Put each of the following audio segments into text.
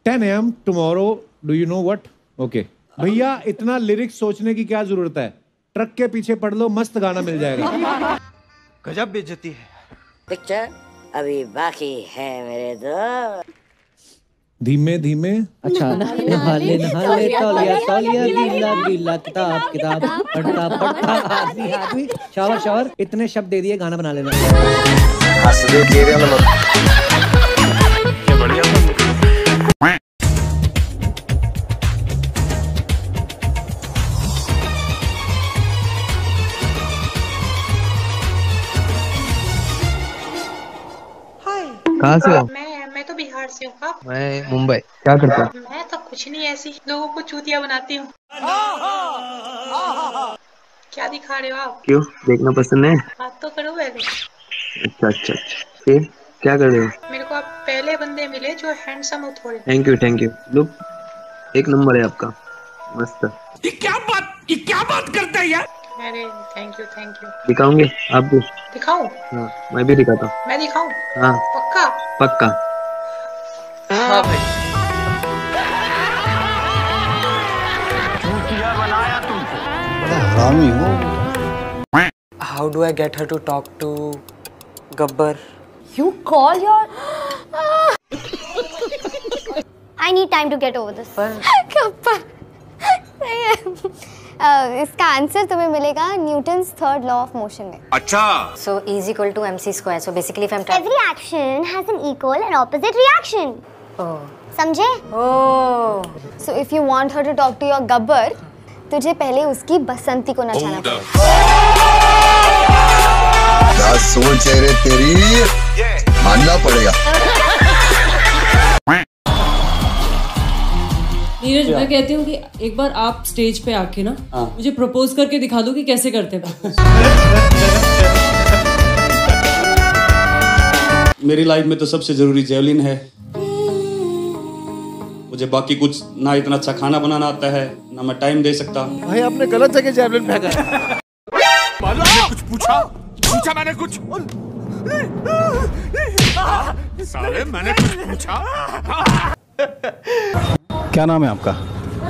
10 AM tomorrow. Do you know what? Okay. भैया इतना lyrics सोचने की क्या जरूरत है? ट्रक के पीछे पढ़ लो, मस्त गाना मिल जाएगा। गजब बेइज्जती है। पिक्चर अभी बाकी है मेरे दोस्त। धीमे धीमे। अच्छा नहा ले तौलिया तौलिया गीला गीला किताब किताब पढ़ता पढ़ता आदमी आदमी शावर शावर इतने शब्द दे दिए, गाना बना लेना। कहाँ से हो? मैं तो बिहार से हूँ। आप? मैं मुंबई। क्या करते हो? मैं तो कुछ नहीं, ऐसी लोगों को चूतिया बनाती हूँ। क्या दिखा रहे हो आप? क्यों, देखना पसंद है? बात तो करो पहले। अच्छा अच्छा अच्छा, फिर क्या कर रहे हो? मेरे को आप पहले बंदे मिले जो हैंडसम हो थोड़े। Thank you. लुक एक नंबर है आपका, मस्त। ये क्या बात करता है यार? अरे थैंक यू। दिखाऊंगे आप भी? दिखाऊं? हाँ मैं भी दिखाता हूँ। मैं दिखाऊं? हाँ पक्का। हाँ भाई। क्या बनाया तुमको? बड़ा हरामी हो। How do I get her to talk to Gabbar? You call your... I need time to get over this. Gabbar. इसका आंसर तुम्हें मिलेगा Newton's third law of motion में। अच्छा। So E is equal to MC square. So basically if I'm every action has an equal and opposite reaction. Oh. समझे? Oh. So if you want her to talk to your Gabbar, तुझे पहले उसकी बसंती को नचाना पड़ेगा। क्या सोच है रे तेरी? मानना पड़ेगा। नीरज, मैं कहती हूँ कि एक बार आप स्टेज पे आके ना मुझे प्रपोज करके दिखा दो कि कैसे करते हैं। मेरी लाइफ में तो सबसे जरूरी जेवलिन है। मुझे बाकी कुछ ना इतना अच्छा खाना बनाना आता है, ना मैं टाइम दे सकता। भाई आपने गलत जगह जेवलिन फेंका है। कुछ पूछा मैंने कुछ? साले मैंने कुछ पूछा? क्या नाम है आपका?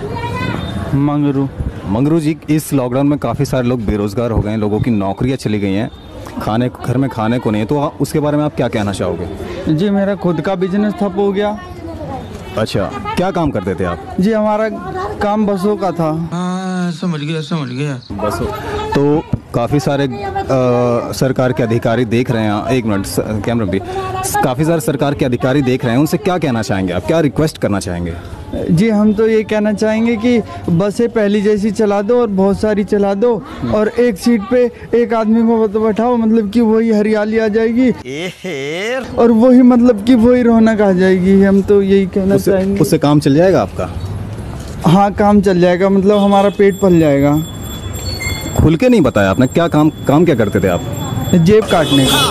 मंगरू जी, इस लॉकडाउन में काफ़ी सारे लोग बेरोजगार हो गए हैं, लोगों की नौकरियां चली गई हैं, घर में खाने को नहीं है, तो उसके बारे में आप क्या कहना चाहोगे? जी मेरा खुद का बिजनेस ठप हो गया। अच्छा, क्या काम करते थे आप? जी हमारा काम बसों का था। समझ गया। बसों तो काफ़ी सारे सरकार के अधिकारी देख रहे हैं। एक मिनट कैमरा भी। काफ़ी सारे सरकार के अधिकारी देख रहे हैं, उनसे क्या कहना चाहेंगे आप? क्या रिक्वेस्ट करना चाहेंगे? जी हम तो ये कहना चाहेंगे कि बसें पहली जैसी चला दो और बहुत सारी चला दो, और एक सीट पे एक आदमी को बैठाओ, मतलब कि वही हरियाली आ जाएगी और वही मतलब कि वही रौनक आ जाएगी। हम तो यही कहना चाहेंगे। उससे काम चल जाएगा आपका? हाँ काम चल जाएगा, मतलब हमारा पेट पल जाएगा। खुल के नहीं बताया आपने, क्या काम क्या करते थे आप? जेब काटने का।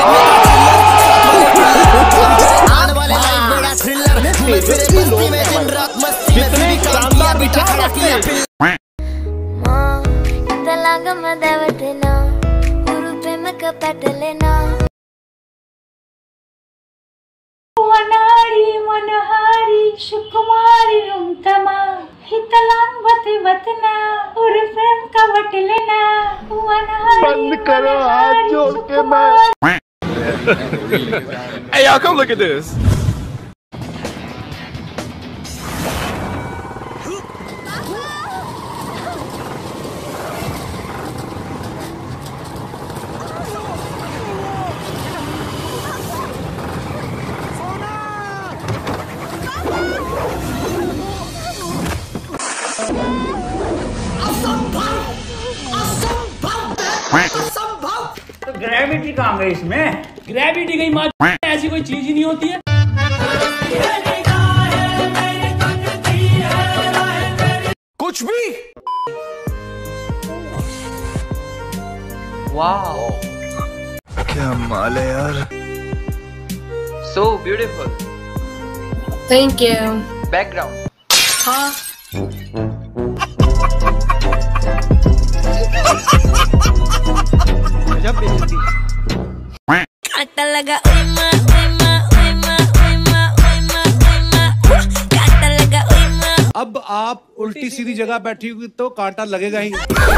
मनहारी सुकुमारी रुमतमा हितलांग बते बतना और प्रेम का बटलेना बंद करो हाथ जोड़ के मैं। Hey y'all, come look at this. तो ग्रेविटी कहाँ गई इसमें? ग्रेविटी गई माँ, ऐसी कोई चीज ही नहीं होती है। कुछ भी। वाओ, क्या माल है यार। so beautiful. Thank you. Background. हाँ। गजब बेइज्जती। काटा लगा ओए माँ अब आप उल्टी सीधी जगह बैठी होगी तो कांटा लगेगा ही।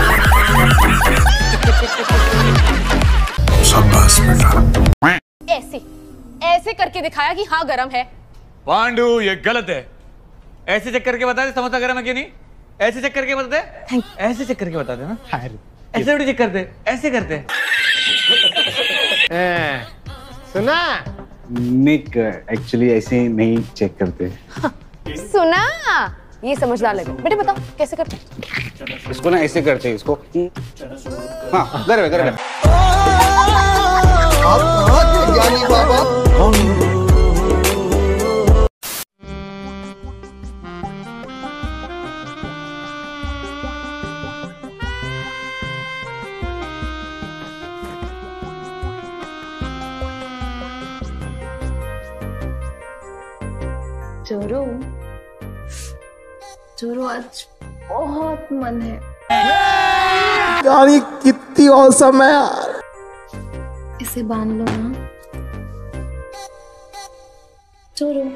शाबाश बेटा। ऐसे ऐसे करके दिखाया कि हाँ गरम है। पांडु ये गलत है। ऐसे चेक करके बता दे समोसा गरम है कि नहीं। ऐसे चेक करके बता दे। ऐसे चेक करके बता दे ना। ऐसे थोड़ी चेक करते, ऐसे करते। सुना निक एक्चुअली ऐसे नहीं चेक करते। सुना ये समझदार लगे। बेटे बताओ कैसे करते? इसको ना ऐसे करते हैं इसको। हाँ गरम है गरम है। ज्ञानी बाबा जोरो जोरो आज बहुत मन है। यार ये कितनी औसम है यार। इसे बांध लो ना जोरो।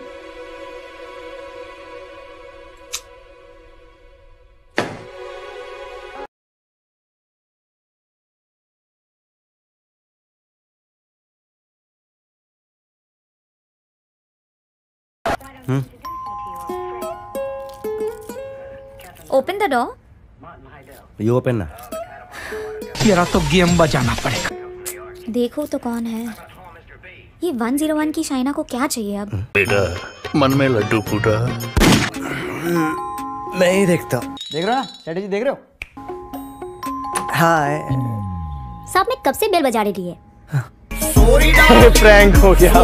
Open the door. You open ना। तेरा तो गेम बजाना पड़ेगा। देखो तो कौन है ये 101 की शाइना को क्या चाहिए अब? बेटा मन में लड्डू फूटा। मैं ही देखता। देख रहे हो ना स्ट्रेटेजी देख रहे हो? हाय साहब ने कब से बेल बजा रही है? प्रैंक हो गया।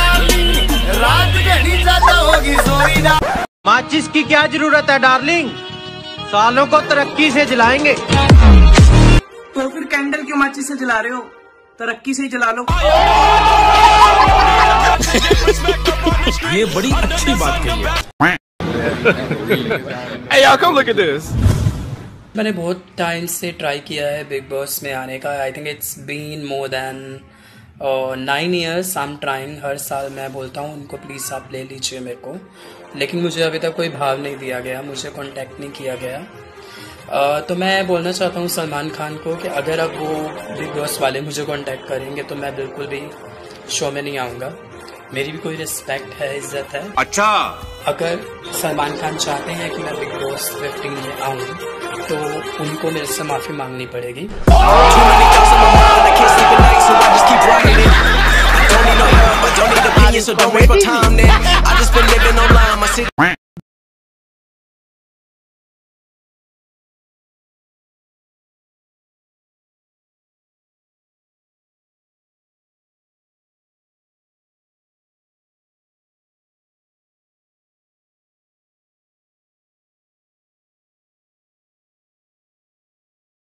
माचिस की क्या जरूरत है डार्लिंग, सालों को तरक्की से जलाएंगे। तो फिर कैंडल क्यों माचिस से जला रहे हो? तरक्की से ही जला लो। ये बड़ी अच्छी बात कही है। Hey y'all come look at this. मैंने बहुत टाइम से ट्राई किया है बिग बॉस में आने का। I think it's been more than 9 years I am trying. हर साल मैं बोलता हूँ उनको प्लीज़ आप ले लीजिए मेरे को, लेकिन मुझे अभी तक कोई भाव नहीं दिया गया, मुझे कांटेक्ट नहीं किया गया। तो मैं बोलना चाहता हूँ सलमान खान को कि अगर अब वो बिग बॉस वाले मुझे कांटेक्ट करेंगे तो मैं बिल्कुल भी शो में नहीं आऊँगा। मेरी भी कोई रिस्पेक्ट है, इज्जत है। अच्छा अगर सलमान खान चाहते हैं कि मैं बिग बॉस 15 में आऊँ तो उनको मेरे से माफ़ी मांगनी पड़ेगी। So don't wait for time then. I just been living online. My city